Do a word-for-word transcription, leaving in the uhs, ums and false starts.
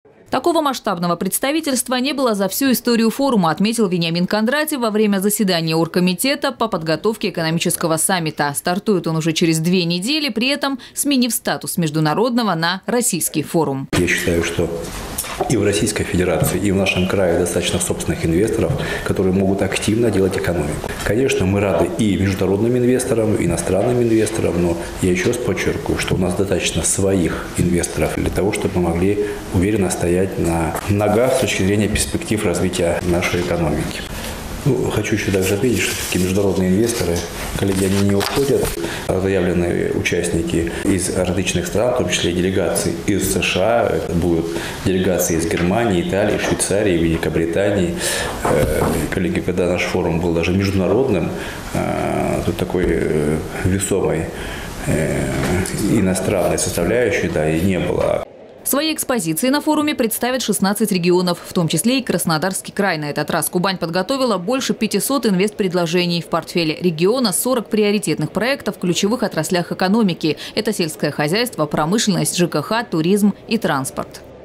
Такого масштабного представительства не было за всю историю форума, отметил Вениамин Кондратьев во время заседания оргкомитета по подготовке экономического саммита. Стартует он уже через две недели, при этом сменив статус международного на российский форум. Я считаю, что и в Российской Федерации, и в нашем крае достаточно собственных инвесторов, которые могут активно делать экономику. Конечно, мы рады и международным инвесторам, и иностранным инвесторам, но я еще раз подчеркиваю, что у нас достаточно своих инвесторов для того, чтобы мы могли уверенно стоять на ногах с точки зрения перспектив развития нашей экономики. Ну, хочу еще также отметить, что такие международные инвесторы, коллеги, они не уходят. Заявленные участники из различных стран, в том числе и делегации из США, это будут делегации из Германии, Италии, Швейцарии, Великобритании. Коллеги, когда наш форум был даже международным, тут такой весомой иностранной составляющей, да, и не было. Свои экспозиции на форуме представят шестнадцать регионов, в том числе и Краснодарский край. На этот раз Кубань подготовила больше пятисот инвестпредложений. В портфеле региона сорок приоритетных проектов в ключевых отраслях экономики. Это сельское хозяйство, промышленность, ЖКХ, туризм и транспорт.